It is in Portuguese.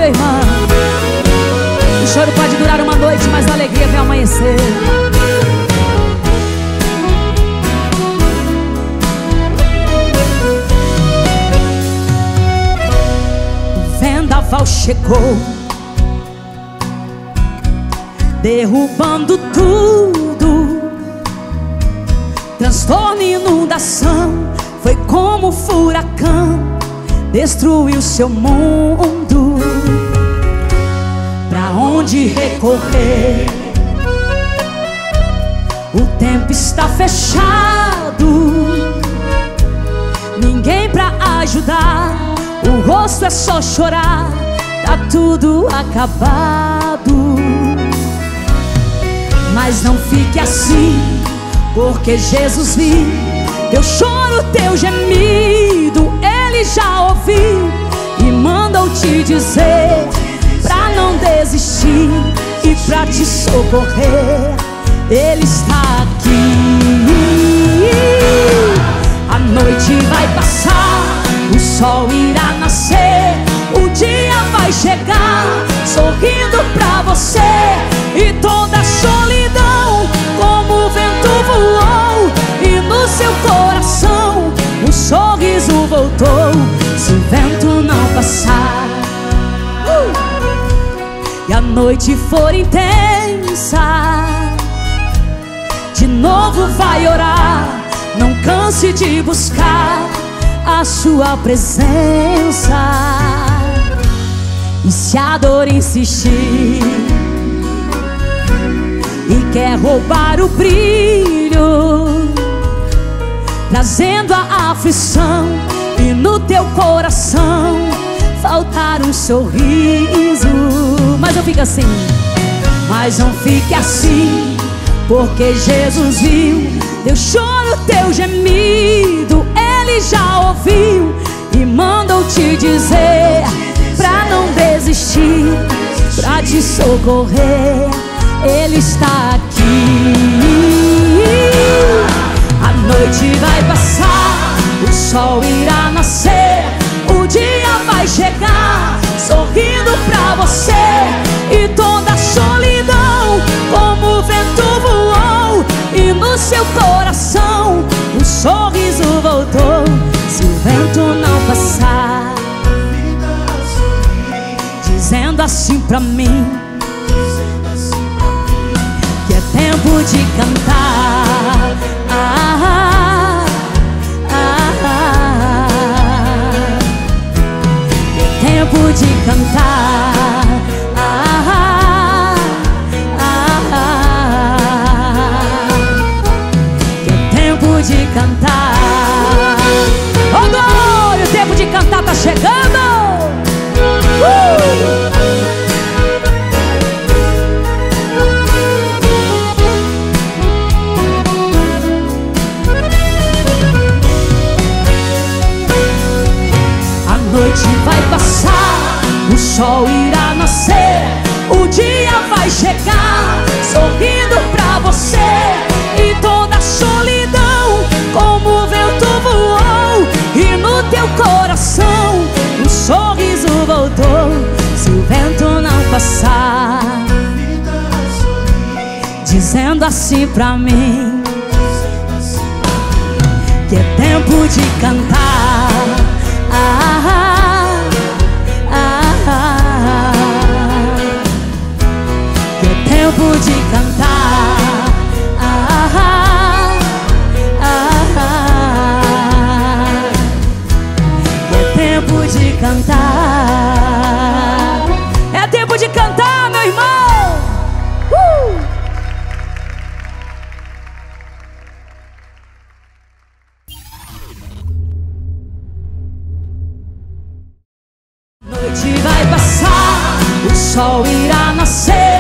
meu irmão. O choro pode durar uma noite, mas a alegria vem amanhecer. O vendaval chegou, derrubando tudo. Transtorno e inundação, foi como um furacão, destruiu seu mundo. Pra onde recorrer? O tempo está fechado, ninguém pra ajudar. O rosto é só chorar, tá tudo acabado. Mas não fique assim, porque Jesus viu teu choro, teu gemido. Ele já ouviu e mandou te dizer pra não desistir e pra te socorrer. Ele está aqui. A noite vai passar, o sol irá nascer, o dia vai chegar, sorrindo pra você. E toda a solidão como o vento voou, e no seu coração um sorriso voltou. Se o vento não passar e a noite for intensa, de novo vai orar. Não canse de buscar a sua presença. E se a dor insistir e quer roubar o brilho, trazendo a aflição, e no teu coração faltar um sorriso. Mas não fica assim, mas não fique assim, porque Jesus viu teu choro, teu gemido. Ele já ouviu e mandou te dizer pra não desistir, pra te socorrer. Ele está aqui. A noite vai passar, o sol irá nascer, o dia vai chegar, sorrindo pra você. E toda a solidão como o vento voou, e no seu coração um sorriso voltou. Se o vento não passar, dizendo assim pra mim que é tempo de cantar. É tempo de cantar. É tempo de cantar. Oh glória, o tempo de cantar tá chegando. A noite vai passar, o sol irá nascer, o dia vai chegar, sorrindo pra você. E toda a solidão como o vento voou, e no teu coração um sorriso voltou. Se o vento não passar, dizendo assim pra mim que é tempo de cantar. Que é tempo de cantar. Que é tempo de cantar. É tempo de cantar, meu irmão. Noite vai passar, o sol irá nascer,